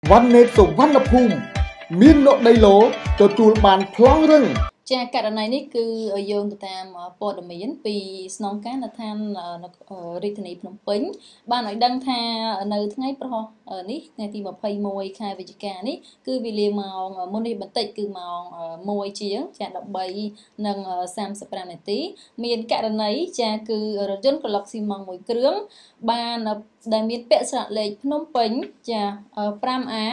វ៉ាន់ណេតសុវណ្ណភូមិមាននៅដីឡូទទួលបានប្លង់រឹងចាករណីនេះគឺយោងទៅតាមព័ត៌មានពីស្នងការនៅឋានរាជធានីភ្នំពេញបានឲ្យដឹងថានៅថ្ងៃប្រហោះនេះថ្ងៃទី21ខែវិច្ឆិកានេះគឺវេលាម៉ោងមុននេះបន្តិចគឺម៉ោង1ជាងចា13:35នាទីមានករណីចាគឺរថយន្តក្លុកស៊ីម៉ង់មួយគ្រឿងបានដែលមានពាក្យស្លាកលេខភ្នំពេញចា 5A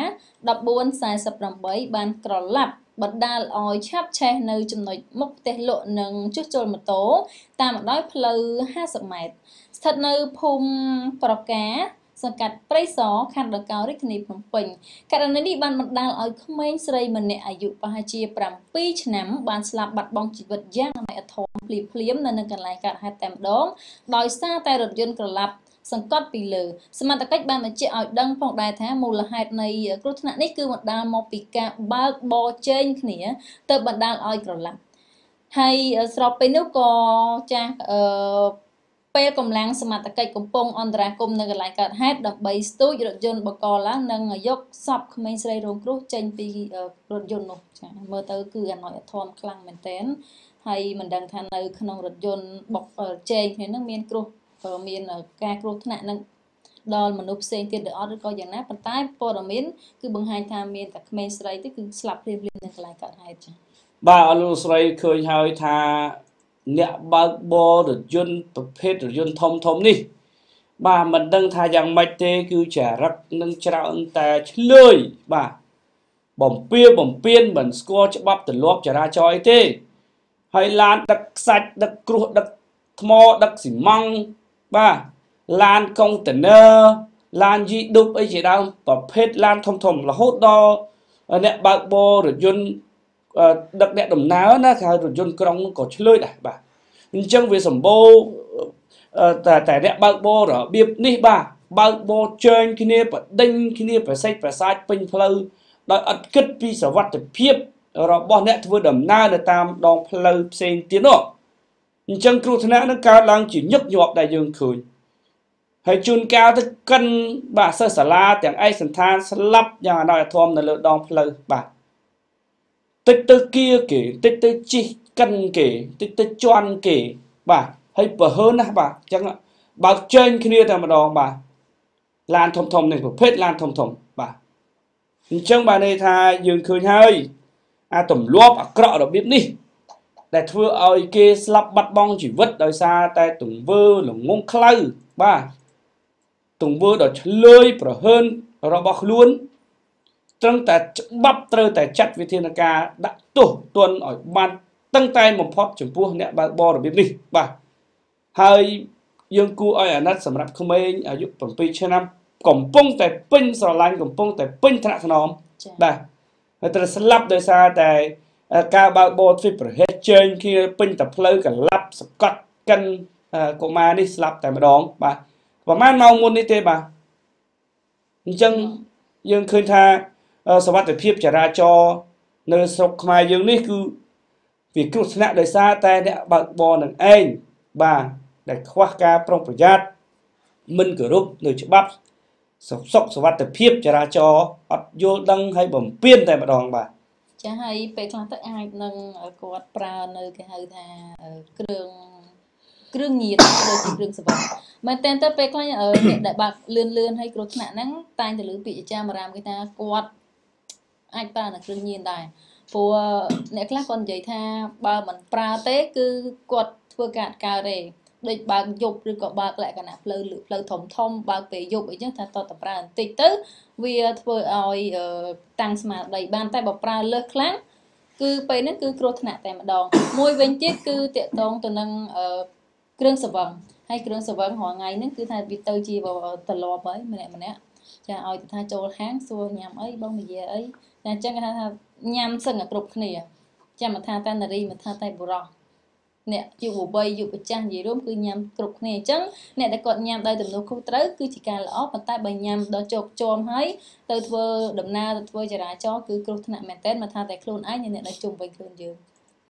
1448បានក្រឡាប់បណ្ដាលឲ្យឆាបឆេះនៅចំណុចមុខផ្ទះលក់និងចុះចូលម៉ូតូតាមបណ្ដោយផ្លូវ50 ម៉ែត្រស្ថិតនៅភូមិប្រការសង្កាត់ព្រៃសរខណ្ឌដកោរាជធានីភ្នំពេញករណីនេះបានបណ្ដាលឲ្យក្មេងស្រីម្នាក់អាយុប្រហែលជា7ឆ្នាំបានស្លាប់បាត់បង់ជីវិតយ៉ាងអធមភ្លាមនៅនឹងកន្លែងកើតហេតុតែម្ដងដោយសារតែរថយន្តក្រឡាប់សង្កត់ពីលើសមត្ថកិច្ចបានបញ្ជាក់ឲ្យដឹងផងដែរថាមូលហេតុនៃគ្រោះថ្នាក់នេះគឺបណ្ដាលមកពីការបើកបរជែងគ្នាទៅបណ្ដាលឲ្យក្រឡាប់ហើយស្របពេលនោះក៏ចាស់ពេលកម្លាំងសមត្ថកិច្ចកំពុងអន្តរាគមន៍នៅកន្លែងកើតហេតុដើម្បីស្ទូចរថយន្តបកឡើងនិងយកសពក្មេងស្រីរងគ្រោះចេញពីរថយន្តនោះចាមើលទៅគឺអណយធមខ្លាំងមែនទែនហើយមិនដឹងថានៅក្នុងរថយន្តបកជែងគ្នានឹងមានគ្រោះមានការគ្រោះថ្នាក់នឹងដល់មនុស្សផ្សេងទៀតឬអត់ឬក៏យ៉ាងណាប៉ុន្តែព័ត៌មានគឺបង្ហាញថាមានតែក្មេងស្រីទេគឺស្លាប់ភ្លាមៗនៅកន្លែងកើតហេតុចា៎បាទអលោកស្រីឃើញហើយថាអ្នកបើកបររថយន្តប្រភេទរថយន្តធំនេះបាទមិនដឹងថាយ៉ាងម៉េចទេគឺចារឹកនឹងច្រើនតែឆ្លើយបាទបំពេញមិនស្គាល់ច្បាប់ទម្លាប់ចរាចរណ៍អីទេហើយឡានដឹកខ្សាច់ដឹកគ្រោះដឹកថ្មដឹកស៊ីម៉ង់បាទឡានកុងតឺន័រឡានយីឌុបអីជាដើមប្រភេទឡានធំរហូតដល់អ្នកបើកបររថយន្តដឹកអ្នកដំណើរណាគេហៅរថយន្តក្រុងក៏ឆ្លើយដែរបាទអញ្ចឹងវាសម្បូរតែអ្នកបើកបររបៀបនេះបាទបើកបរជែងគ្នាបដិញគ្នាប្រសិទ្ធប្រសាចពេញផ្លូវដោយអត់គិតពីសុវត្ថិភាពរបស់អ្នកធ្វើដំណើរនៅតាមដងផ្លូវផ្សេងទៀតនោះអញ្ចឹងគ្រោះថ្នាក់នឹងកើតឡើងជាញឹកញាប់ដែលយើងឃើញហើយជួនកាលទៅកិនបាទសិស្សសាលាទាំងឯកសន្តានស្លាប់យ៉ាងអណយធមនៅលើដងផ្លូវបាទតិចទៅគៀគេតិចទៅជីកកិនគេតិចទៅជន់គេបាទហើយបើហើនណាបាទអញ្ចឹងបើកជែងគ្នាតែម្ដងបាទឡានធំនេះប្រភេទឡានធំបាទអញ្ចឹងបាទន័យថាយើងឃើញហើយអាទម្លាប់អាក្រក់របៀបនេះដែលធ្វើឲ្យគេស្លាប់បាត់បង់ជីវិតដោយសារតែទង្វើល្ងងខ្លៅបាទទង្វើដ៏ឆ្លើយប្រហើនរបស់ខ្លួនត្រឹមតែច្បាប់ត្រូវតែចាត់វិធានការដាក់ទោសទណ្ឌឲ្យបានតឹងតែបំផុតចំពោះអ្នកបើកបររបៀបនេះបាទហើយយើងគួរឲ្យអាណិតសម្រាប់ក្មេងអាយុ7ឆ្នាំកំពុងតែពេញស្រឡាញ់កំពុងតែពេញថ្នាក់ថ្នមបាទហើយត្រូវស្លាប់ដោយសារតែការបើកបរទ្វីបប្រហែសជែងគ្នាពេញតែផ្លូវកលាប់សកត់កិនកុមារនេះស្លាប់តែម្ដងបាទប្រហែលម៉ោងមុននេះទេបាទអញ្ចឹងយើងឃើញថាសវត្ថិភាពចរាចរណ៍នៅស្រុកខ្មែរយើងនេះគឺវាគ្រោះថ្នាក់ដោយសារតែអ្នកបើកបរនឹងឯងបាទដែលខ្វះការប្រុងប្រយ័ត្នមិនគោរពនៅច្បាប់សុវត្ថិភាពចរាចរណ៍អត់យល់ដឹងហើយបំពេញតែម្ដងបាទចាហើយពេលខ្លះទៅអាចនឹងគាត់ប្រើនៅគេហៅថាគ្រឿងញៀនដូចជាគ្រឿងសង្វឹងមែនតើទៅពេលខ្លះអ្នកដែលបើកលឿនហើយគ្រោះថ្នាក់ហ្នឹងតែងតែលើពាក្យអាចារ្យមារាមគេថាគាត់អាចប្រើនៅគ្រឿងញៀនដែរព្រោះអ្នកខ្លះគាត់និយាយថាបើមិនប្រើទេគឺគាត់ធ្វើការកើតទេដូចបើកយប់ឬក៏បើកលក្ខណៈផ្លូវធំបើកពេលយប់អីចឹងថាតតប្រើបន្តិចទៅវាធ្វើឲ្យតាំងស្មារតីបានតែបើប្រើលើសខ្លាំងគឺពេលហ្នឹងគឺគ្រោះថ្នាក់តែម្ដងមួយវិញទៀតគឺតកតងទៅនឹងគ្រឿងសង្វឹងហើយគ្រឿងសង្វឹងរាល់ថ្ងៃហ្នឹងគឺថាវាទៅជាទលាប់ហើយម្នាក់ចាឲ្យទៅថាចូលហាងសួរញ៉ាំអីបងនិយាយអីតែអញ្ចឹងគេថាញ៉ាំសឹងតែគ្រប់គ្នាចាំមកថាតែនារីមកថាតែបុរសអ្នកយុវវ័យយុវចាស់និយាយរួមគឺញ៉ាំគ្រប់គ្នាអញ្ចឹងអ្នកដែលគាត់ញ៉ាំដោយទំនួលខុសត្រូវគឺជាការល្អប៉ុន្តែបើញ៉ាំដល់ជោគជាំហើយទៅធ្វើដំណើរទៅធ្វើចរាចរណ៍គឺគ្រោះថ្នាក់មែនទែនមកថាតែខ្លួនឯងនិងអ្នកដែលជុំវិញខ្លួនយើង